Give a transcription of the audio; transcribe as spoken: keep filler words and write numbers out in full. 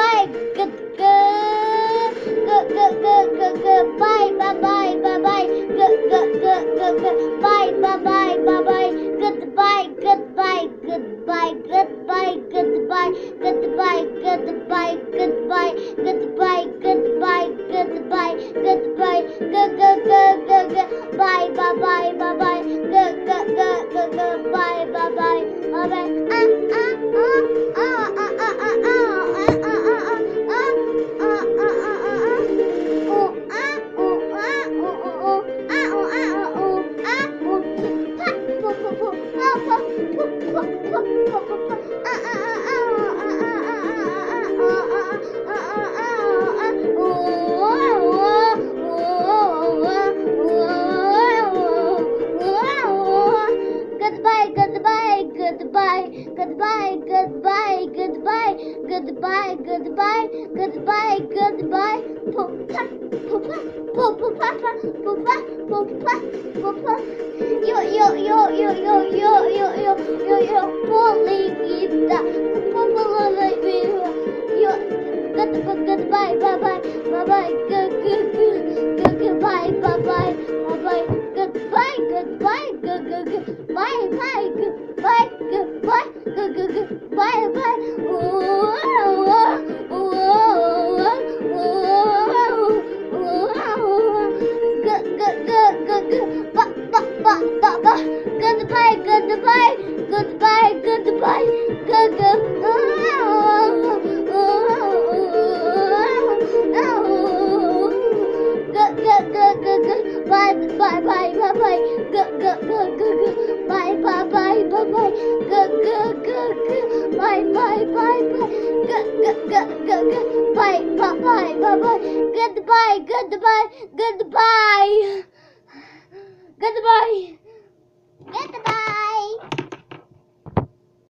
goodbye, good, good, good, good, good, good, goodbye, bye, bye, bye, bye, good, good, good, good, goodbye, bye, bye, bye, bye, goodbye, goodbye, goodbye, goodbye, goodbye, goodbye, goodbye, goodbye, goodbye, goodbye, goodbye, goodbye, good, good, good, good, good, bye, bye, bye, bye, bye, good, good, good, good, good, bye, bye, bye, bye, bye, ah, ah, ah, ah, ah, ah, ah, ah, ah, ah, ah, Goodbye, goodbye, goodbye, goodbye, goodbye, goodbye, goodbye, goodbye, goodbye, goodbye. Pupa, pupa, pupa, pupa, pupa, pupa. Yo, yo, yo, yo, yo, yo, yo, yo, yo, yo, Polita, Polita, yo. Goodbye, goodbye, bye, bye, bye, bye, good, good, good, goodbye, bye, bye, bye, bye, goodbye, goodbye, good, good, good, bye, bye, goodbye, goodbye, good, good, good, bye, bye. Oh, oh, oh, oh, oh, good, good, good, good, good, ba, ba, ba, ba, ba, goodbye, goodbye, goodbye, goodbye, good, good, oh, Bye bye bye bye bye. Go go go go go. Bye bye bye bye bye. Go go go go. Bye bye bye bye. Go go go go go. Bye bye bye bye bye. Goodbye goodbye goodbye. Goodbye.